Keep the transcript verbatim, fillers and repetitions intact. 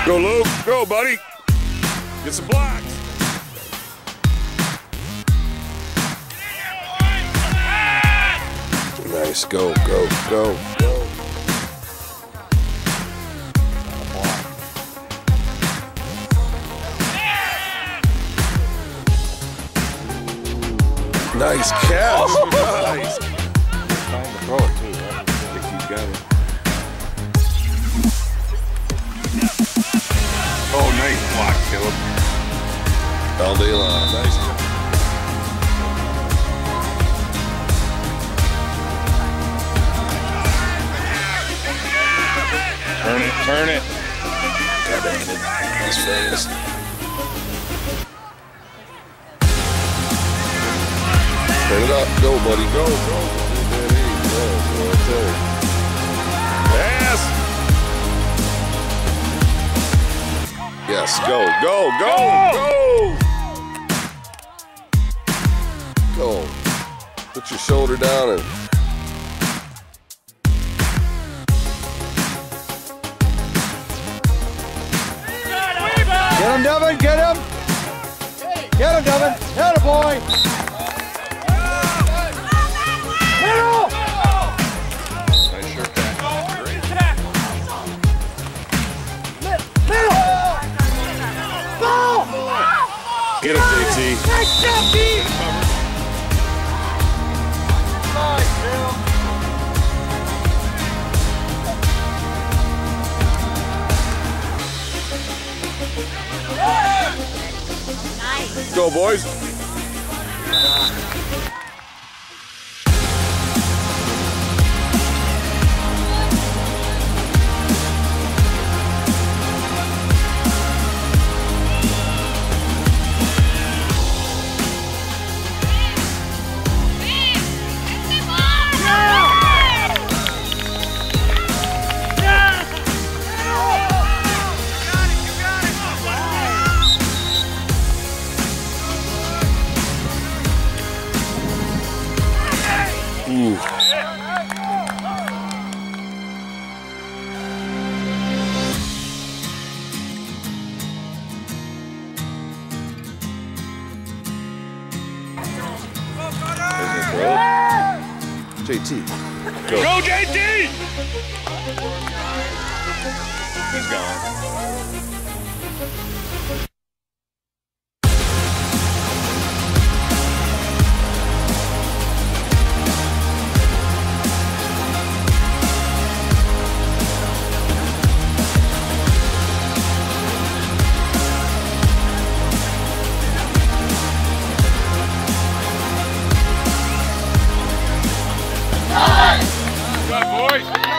Go, Luke. Go, buddy. Get some blocks. Nice. Go, go, go, go. Nice catch. Nice. Time to throw it, too. I think he's got it. Oh, nice block, Caleb. All day long. Nice. Turn it, turn it. God dang it. That's fast. Turn it up. Go, buddy. Go, go. Pass. Yes, go, go, go, go! Go. Put your shoulder down and... Get him, Devin, get him! Get him, Devin! Hit a boy! Middle! Nice shirt back. Great. Get him, J T. Nice job, T! Nice, Bill. Nice. Go, boys. Ooh. J T. Go. Go, J T! He's gone. Good boys.